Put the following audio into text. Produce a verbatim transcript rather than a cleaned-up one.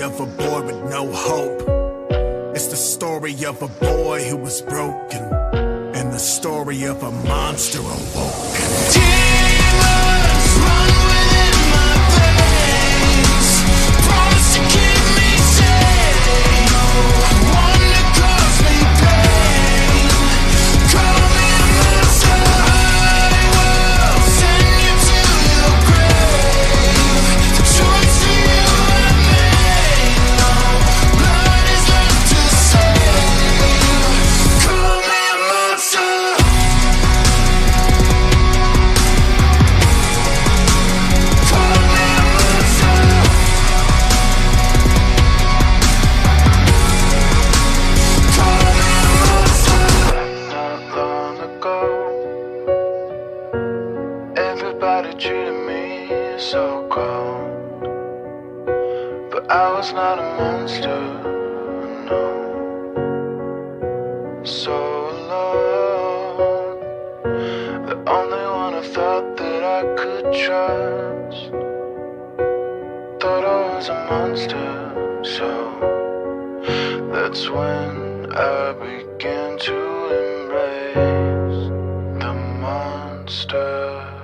of a boy with no hope. It's the story of a boy who was broken, and the story of a monster awoken. Demons run within my veins, promise to keep me safe. One to cause me pain, call me a monster. I will send you to your grave. The choice for you I made, no blood is left to save. Call me a monster. Everybody treated me so cold, but I was not a monster, no. So alone, the only one I thought that I could trust thought I was a monster, so that's when I began to embrace the monster.